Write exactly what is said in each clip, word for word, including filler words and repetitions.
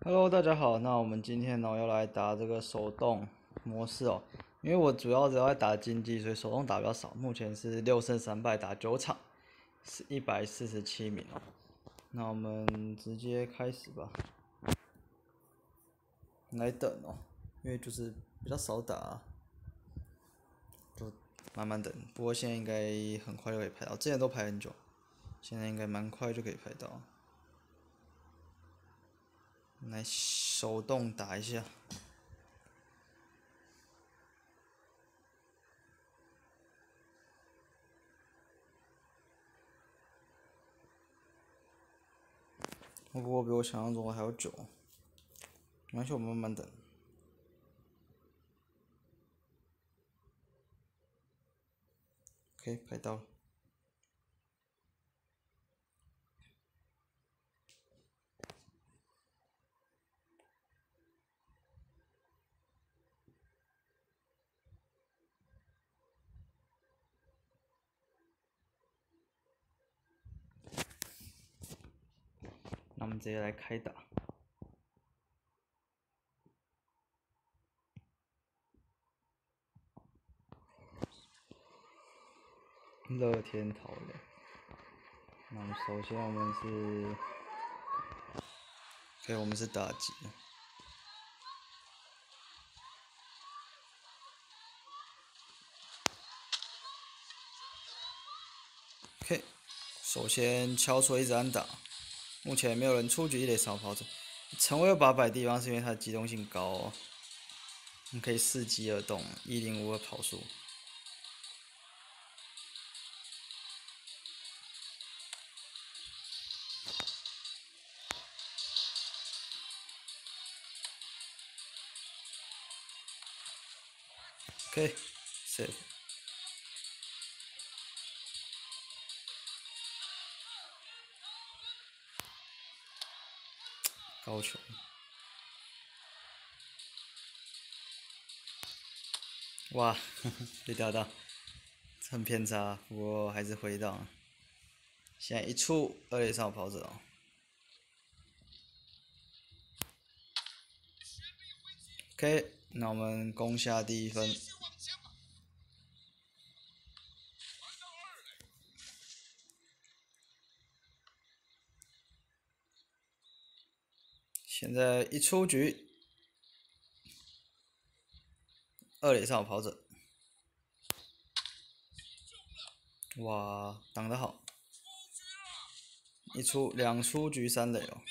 Hello，大家好。那我们今天呢要来打这个手动模式哦，因为我主要只要在打竞技，所以手动打比较少。目前是六胜三败打九场，是一百四十七名哦。那我们直接开始吧，来等哦，因为就是比较少打啊，就慢慢等。不过现在应该很快就可以排到，之前都排很久，现在应该蛮快就可以排到。来手动打一下。不过比我想象中的还要久，没关系，我们慢慢等。OK，排到了。那我们直接来开打。乐天桃园。那我们首先我们是，OK，我们是打击。OK，首先敲出一支安打，目前没有人出局一垒扫跑者。陈威有把摆地方是因为它的机动性高哦，你可以伺机而动，一零五的跑速。OK，save。高球。哇，呵呵被钓到，很偏差，不过还是回到。现在一出二垒上跑者哦。OK，那我们攻下第一分。现在一出局，二垒上跑者。哇，挡得好！一出两出局三垒哦。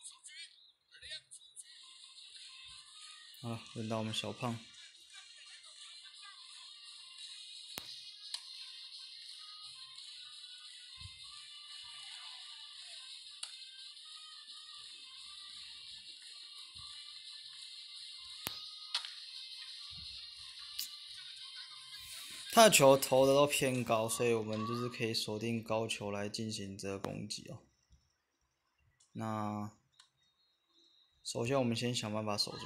啊，轮到我们小胖。他的球投的都偏高，所以我们就是可以锁定高球来进行这个攻击哦。那首先我们先想办法守住。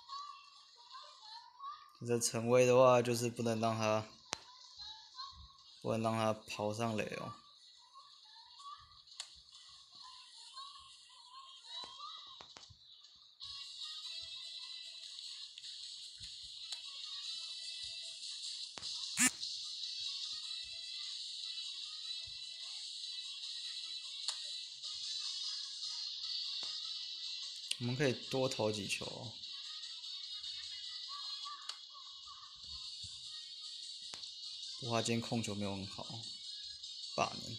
这陈威的话就是不能让他，不能让他跑上垒哦。我们可以多投几球哦。不过他今天控球没有很好，八年。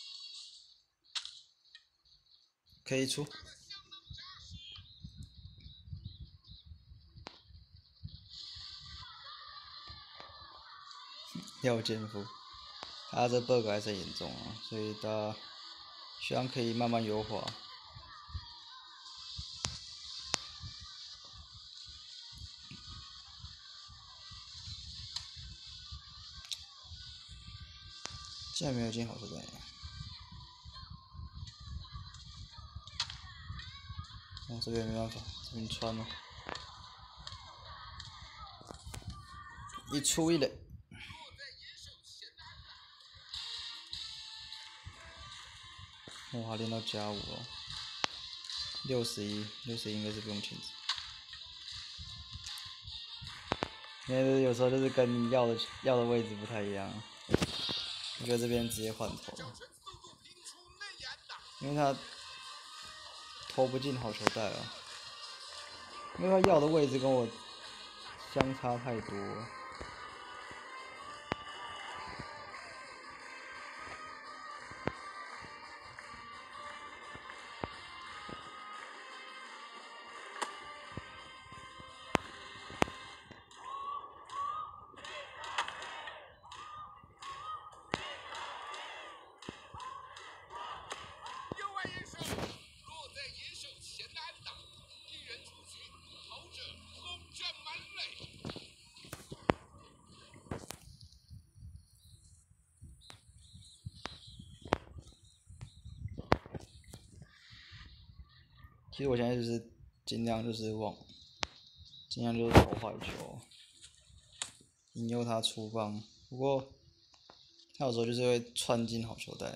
可以出。廖健夫，他这 bug 还是很严重啊，所以大家希望可以慢慢优化。竟然没有进好球带。哦，这边没办法，这边穿了。一出一垒。哇，练到加五了。 六十一，六十一应该是不用牵制。因为有时候就是跟你要的要的位置不太一样，我觉得这边直接换头，因为他投不进好球带啊，因为他要的位置跟我相差太多了。其实我现在就是尽量就是往，尽量就是投坏球，引诱他出棒。不过他有时候就是会窜进好球带。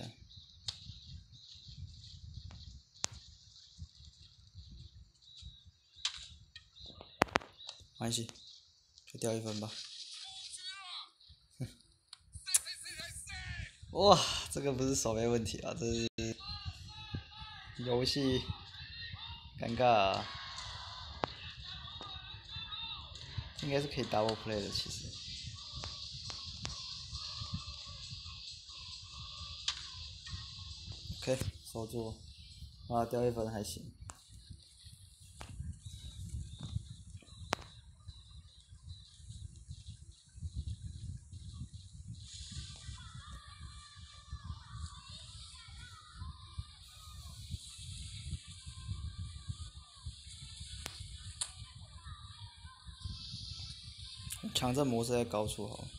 没关系，就掉一分吧。哇，这个不是手背问题啊，这是游戏尴尬啊。应该是可以 double play 的，其实。OK， 守住，啊，掉一分还行。强震模式在高处好。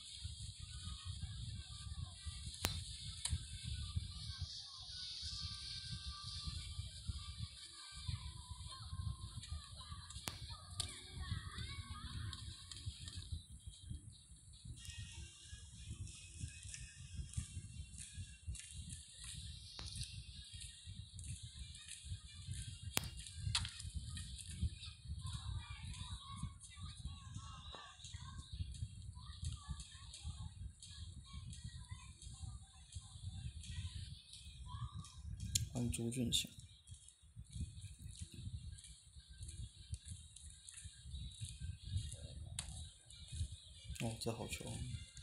换朱俊祥。哦，这好球！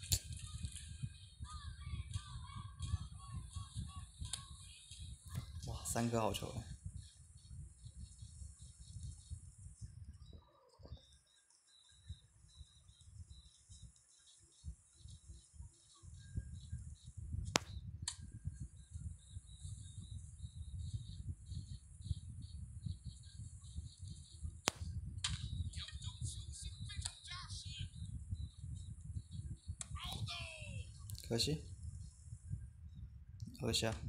哇，三个好球！可惜，二下，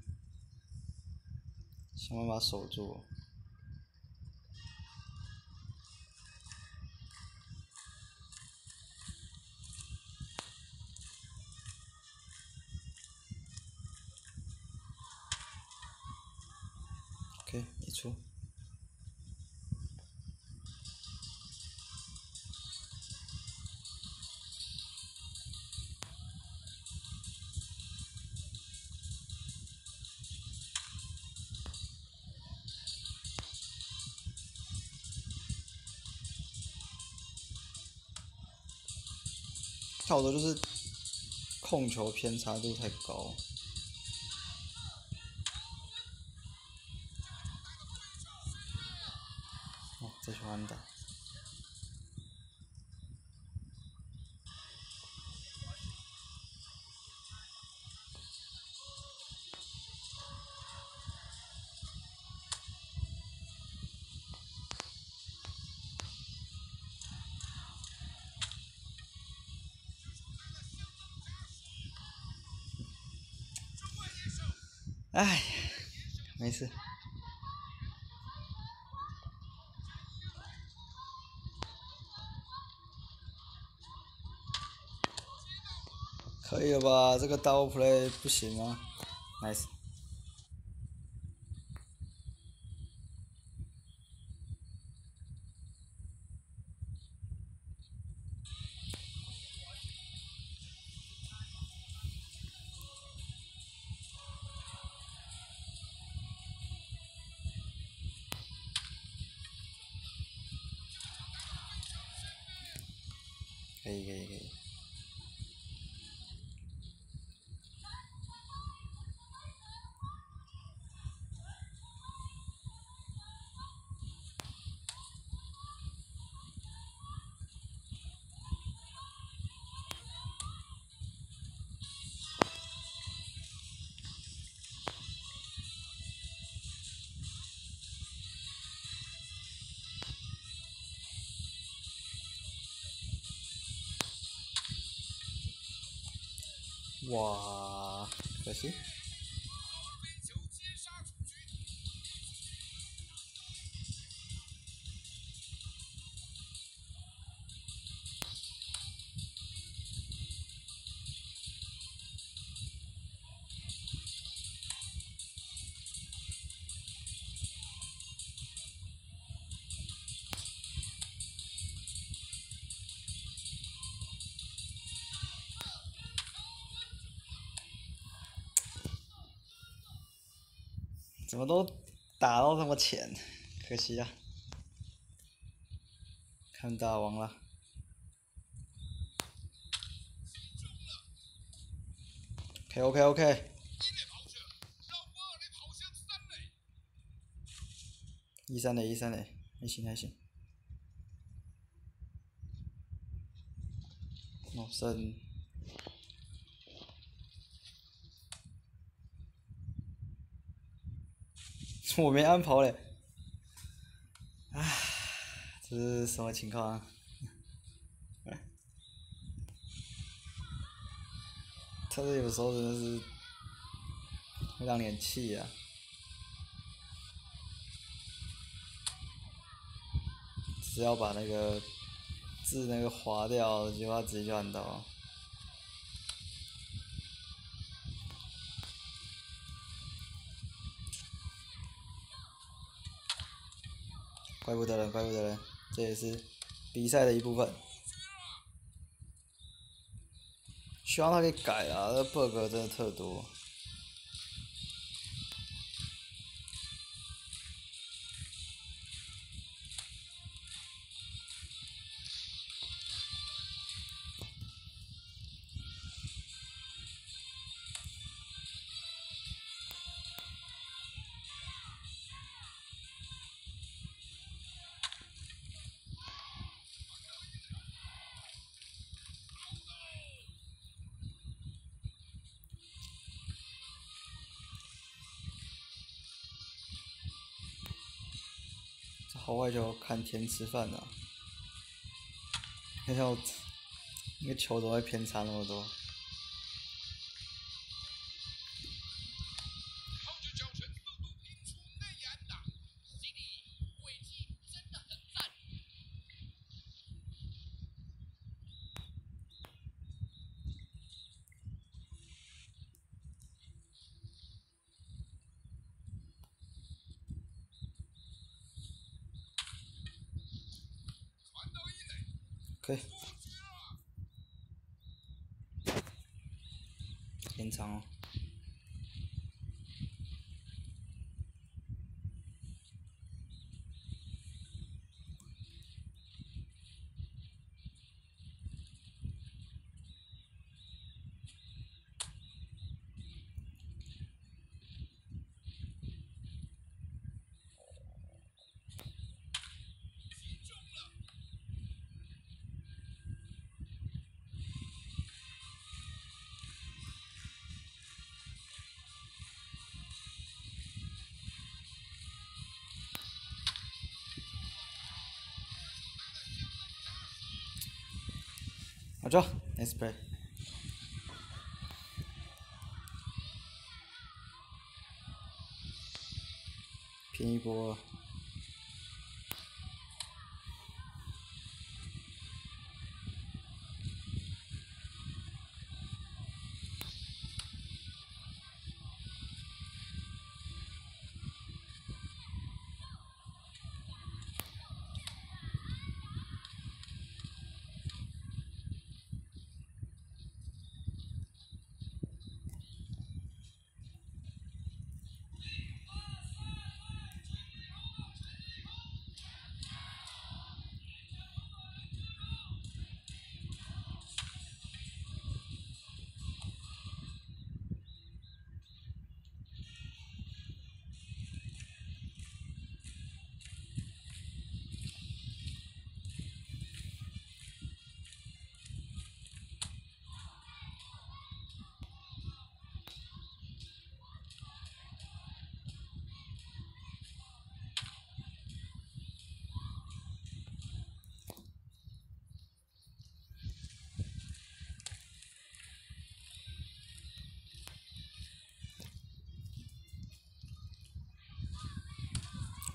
想办法守住。OK， 一出。跳的就是控球偏差度太高。哦，这球安打。哎，没事。可以了吧？这个 double play 不行吗 ？Nice。 可以可以可以。哇，可惜。怎么都打到这么浅，可惜啊！看大王了。OK OK OK。一三垒一三垒，还行还行。哦，剩。我没安跑嘞。唉，这是什么情况啊？他这有时候真的是会让人气啊！只要把那个字那个划掉，就他直接就按到。怪不得了，怪不得了，这也是比赛的一部分。希望他可以改啊，这 bug 真的特多。这好坏球看天吃饭啊！你看我那个球怎么会偏差那么多？可以。延长哦。好球 ，nice play。拼一波。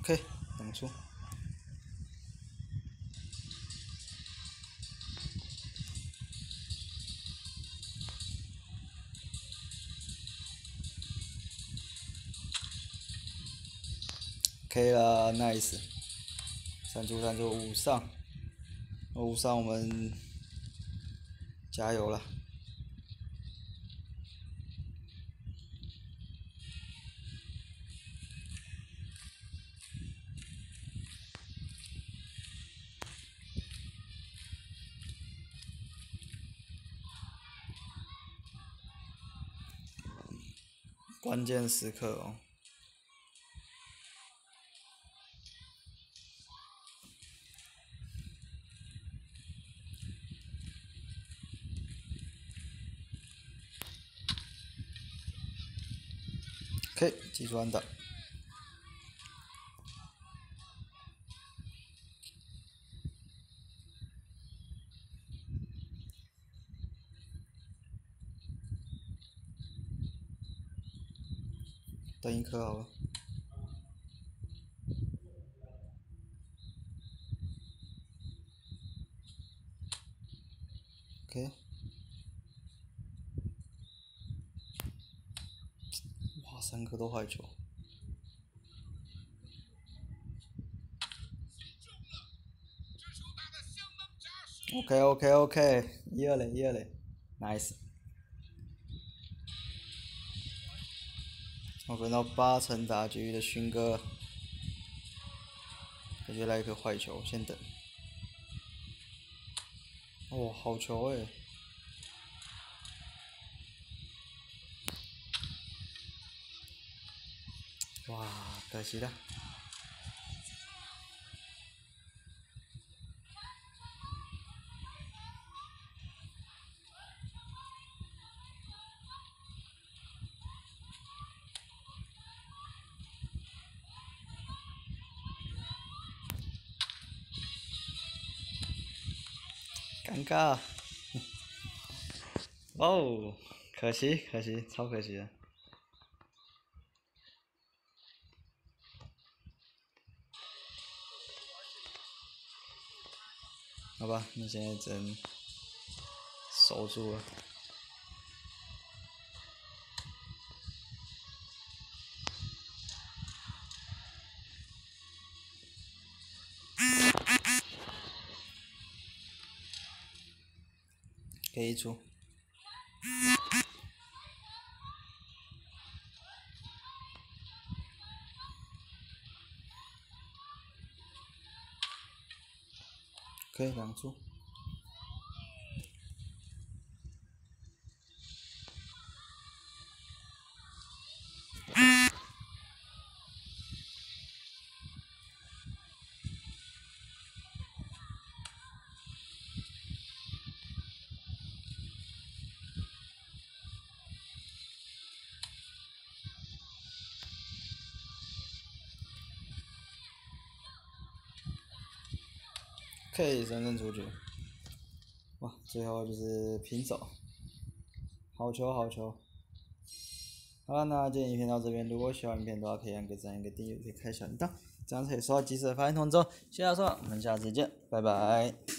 ，OK， 等出。可以了 ，nice。三出三出五上，五上我们加油了。关键时刻哦。OK， 技术安打。等一颗好了。OK。哇，三颗都坏球。OK OK OK， 一二垒一二垒 ，nice。我跟到八成打局的勋哥，感觉来一颗坏球，先等。哦，好球哎！哇，可惜了。尴尬。哦，可惜可惜，超可惜的。好吧，你现在只能守住了。给一出。可以两出。OK， 三振出局。哇，最后就是平手。好球好球。好了，那今天影片到这边，如果喜欢影片的话，可以按个赞、按个订阅，可以开小铃铛，这样才可以收到及时的发现通知哦。谢谢大家收看，我们下次见，拜拜。